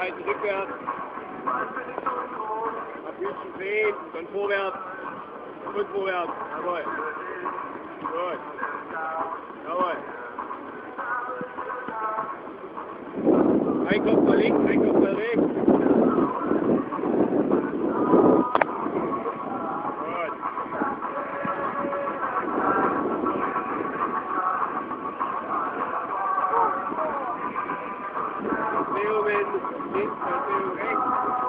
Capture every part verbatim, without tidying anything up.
Seite rückwärts. Ein bisschen drehen, dann vorwärts. Und vorwärts. Jawohl. Gut. Jawohl. Ein Kopf mal links, ein Kopf mal rechts. Drehungen links, Drehung rechts.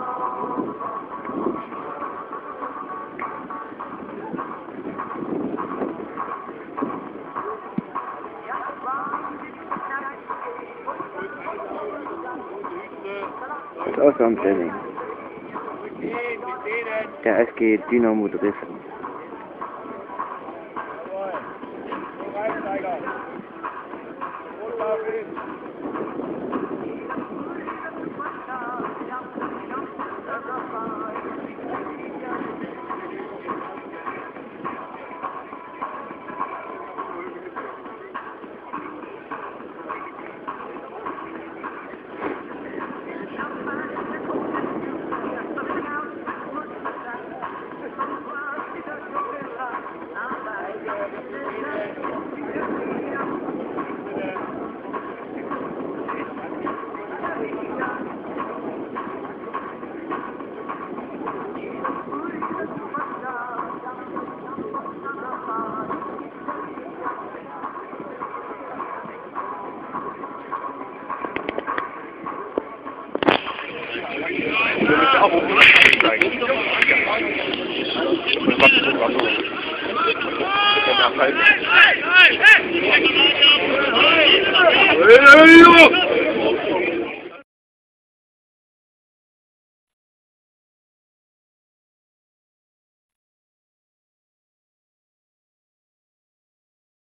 Das ist Ausgabentraining. Der S G Dynamo Dresden. Ja,